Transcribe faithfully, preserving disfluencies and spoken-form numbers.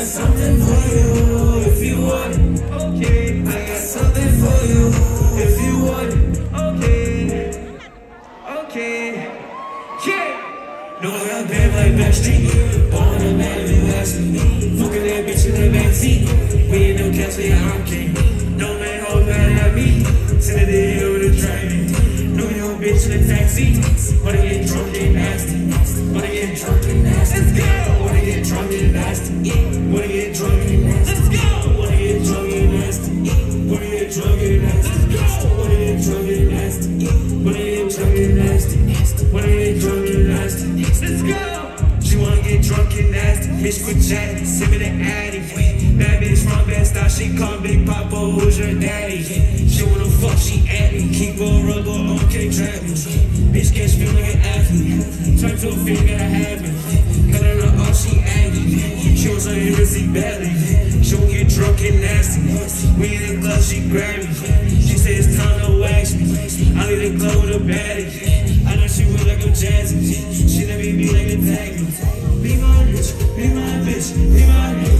something for you if you want it. Okay, I got something for you if you want it. Okay, okay, yeah. No, I got bad like Backstreet. Born a man if you asking me. Fucking that bitch in the backseat. We ain't no cats, we I'm king. No man hold mad at me. Send it to you with a driving. Know your bitch in a taxi. Wanna get drunk and nasty. Wanna get drunk and nasty. Let's go. Wanna get drunk and nasty. Wanna get drunk and nasty. Let's go. Wanna get drunk and nasty. Wanna get drunk and nasty. Let's go. Wanna get drunk and nasty. Wanna get drunk and nasty. Wanna get drunk and nasty. Let's go. She wanna get drunk and nasty. Bitch quit chatting. Send me the addy. Bad bitch from Best Style. She call Big Papa. Who's your daddy? She wanna fuck. She at me. Keep on rubber on K Travis. Bitch catch me like an athlete. Turn to a fiend, gotta have it. Cut her up, she aggy. She was on University belly. She won't get drunk and nasty. We in the club, she grab me. She said it's time to wax me. I leave the club with a baddie. I know she was like a jazzy. She let me be like a taggy. Be my bitch, be my bitch, be my bitch.